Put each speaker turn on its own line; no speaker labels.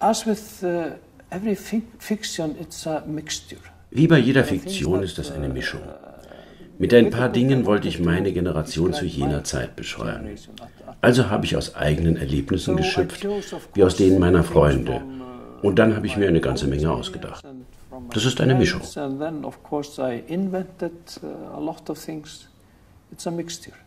Wie bei jeder Fiktion ist das eine Mischung. Mit ein paar Dingen wollte ich meine Generation zu jener Zeit beschreiben. Also habe ich aus eigenen Erlebnissen geschöpft, wie aus denen meiner Freunde. Und dann habe ich mir eine ganze Menge ausgedacht. Das ist eine Mischung.
It's a mixture.